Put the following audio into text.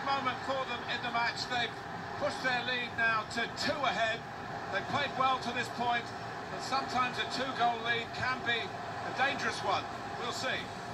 moment for them in the match. They've pushed their lead now to 2 ahead. They played well to this point, but sometimes a 2-goal lead can be a dangerous one. We'll see.